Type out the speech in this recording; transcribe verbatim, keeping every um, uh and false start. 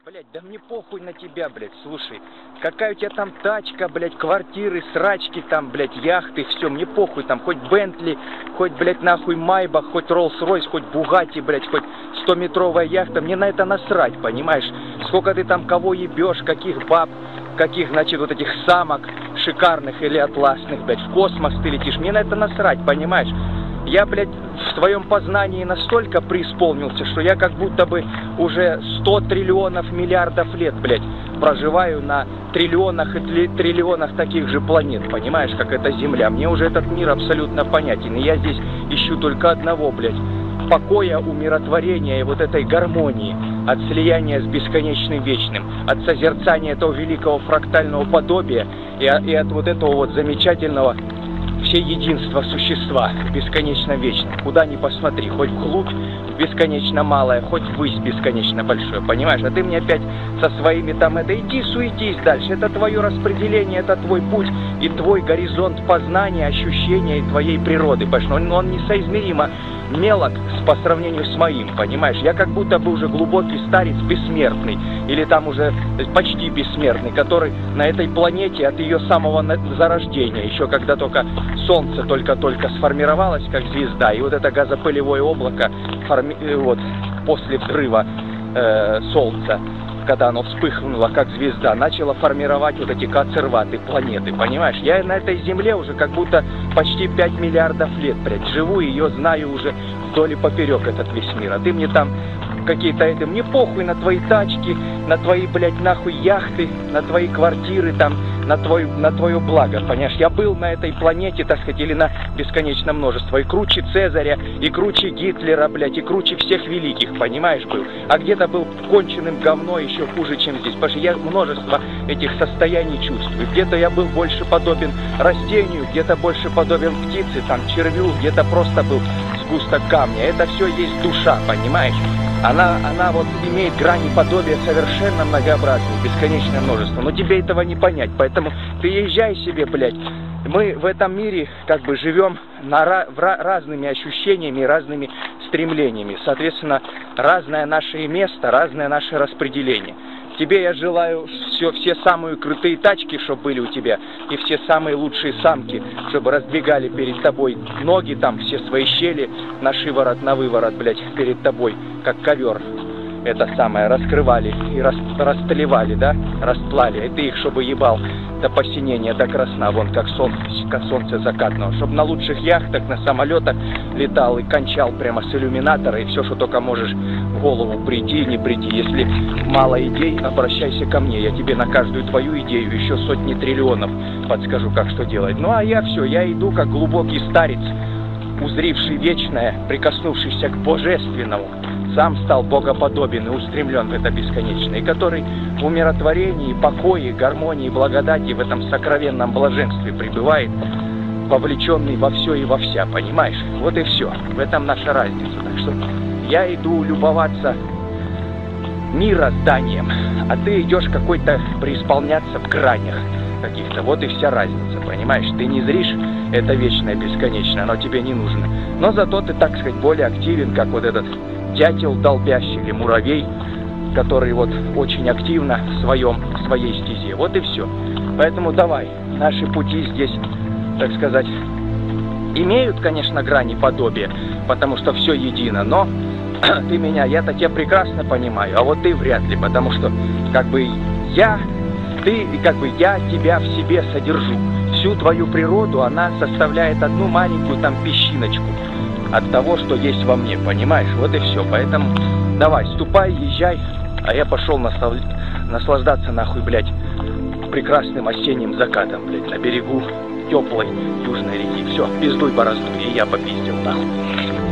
Блять, да мне похуй на тебя, блять, слушай. Какая у тебя там тачка, блять, квартиры, срачки там, блять, яхты, все, мне похуй там, хоть Бентли, хоть, блять, нахуй Майбах, хоть Роллс-Ройс, хоть Бугатти, блять, хоть стометровая яхта, мне на это насрать, понимаешь? Сколько ты там кого ебешь, каких баб, каких, значит, вот этих самок шикарных или атласных, блять, в космос ты летишь, мне на это насрать, понимаешь? Я, блядь, в твоем познании настолько преисполнился, что я как будто бы уже сто триллионов миллиардов лет, блядь, проживаю на триллионах и триллионах таких же планет, понимаешь, как эта Земля. Мне уже этот мир абсолютно понятен, и я здесь ищу только одного, блядь, покоя, умиротворения и вот этой гармонии, от слияния с бесконечным вечным, от созерцания этого великого фрактального подобия и, и от вот этого вот замечательного все единство существа, бесконечно вечно. Куда ни посмотри, хоть вглубь бесконечно малое, хоть ввысь бесконечно большое, понимаешь? А ты мне опять со своими там это, иди суетись дальше, это твое распределение, это твой путь и твой горизонт познания, ощущения и твоей природы, понимаешь? Он, он несоизмеримо мелок по сравнению с моим, понимаешь? Я как будто бы уже глубокий старец бессмертный, или там уже почти бессмертный, который на этой планете от ее самого зарождения, еще когда только Солнце только-только сформировалось как звезда, и вот это газопылевое облако форми... вот, после взрыва э, Солнца, когда оно вспыхнуло как звезда, начало формировать вот эти коцерваты планеты, понимаешь? Я на этой Земле уже как будто почти пять миллиардов лет, блядь, живу, и ее знаю уже вдоль и поперек этот весь мир, а ты мне там какие-то это, мне похуй на твои тачки, на твои, блядь, нахуй яхты, на твои квартиры там, на твое, на твое благо, понимаешь? Я был на этой планете, так сказать, или на бесконечное множество, и круче Цезаря, и круче Гитлера, блядь, и круче всех великих, понимаешь, был. А где-то был конченным говно еще хуже, чем здесь, потому что я множество этих состояний чувствую. Где-то я был больше подобен растению, где-то больше подобен птице, там, червю, где-то просто был сгусток камня. Это все есть душа, понимаешь? Она, она вот имеет грани подобия совершенно многообразных, бесконечное множество. Но тебе этого не понять, поэтому ты езжай себе, блядь. Мы в этом мире как бы живем на, в, разными ощущениями, разными стремлениями. Соответственно, разное наше место, разное наше распределение. Тебе я желаю все, все самые крутые тачки, чтобы были у тебя, и все самые лучшие самки, чтобы раздвигали перед тобой ноги, там все свои щели на шиворот, на выворот, блядь, перед тобой, как ковер. Это самое, раскрывали и рас, растлевали, да, расплали. И ты их, чтобы ебал до посинения, до красна, вон, как солнце, как солнце закатного. Чтобы на лучших яхтах, на самолетах летал и кончал прямо с иллюминатора, и все, что только можешь в голову прийти и не прийти. Если мало идей, обращайся ко мне, я тебе на каждую твою идею еще сотни триллионов подскажу, как что делать. Ну, а я все, я иду как глубокий старец, узривший вечное, прикоснувшийся к божественному, сам стал богоподобен и устремлен в это бесконечное, и который в умиротворении, покое, гармонии, благодати, в этом сокровенном блаженстве пребывает, вовлеченный во все и во вся, понимаешь? Вот и все. В этом наша разница. Так что я иду любоваться мирозданием, а ты идешь какой-то преисполняться в гранях каких-то. Вот и вся разница, понимаешь? Ты не зришь это вечное, бесконечное, оно тебе не нужно. Но зато ты, так сказать, более активен, как вот этот дятел долбящий или муравей, который вот очень активно в своем, в своей стезе. Вот и все. Поэтому давай, наши пути здесь, так сказать, имеют, конечно, грани подобия, потому что все едино, но ты меня, я-то тебя прекрасно понимаю, а вот ты вряд ли, потому что как бы я, ты, как бы я тебя в себе содержу. Всю твою природу, она составляет одну маленькую там песчиночку от того, что есть во мне, понимаешь? Вот и все. Поэтому давай, ступай, езжай, а я пошел наслаж... наслаждаться нахуй, блядь, прекрасным осенним закатом, блядь, на берегу теплой южной реки. Все, пиздуй борозду, и я попиздил нахуй.